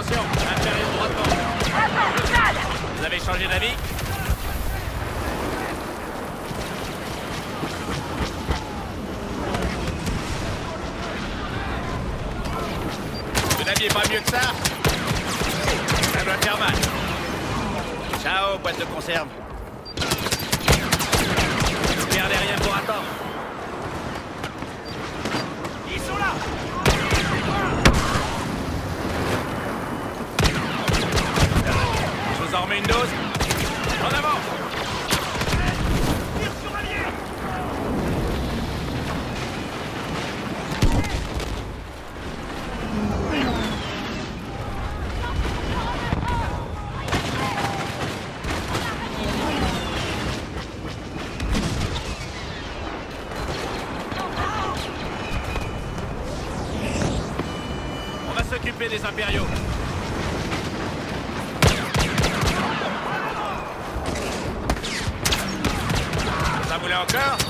Attention, impériaux droit devant. Vous avez changé d'avis? Vous n'aviez pas mieux que ça? Ça doit faire mal. Ciao, boîte de conserve. Ne perdez rien pour attendre. Ils sont là! Je vous en remets une dose. En avant! Tire sur allié! On va s'occuper des impériaux. Ça voulait encore?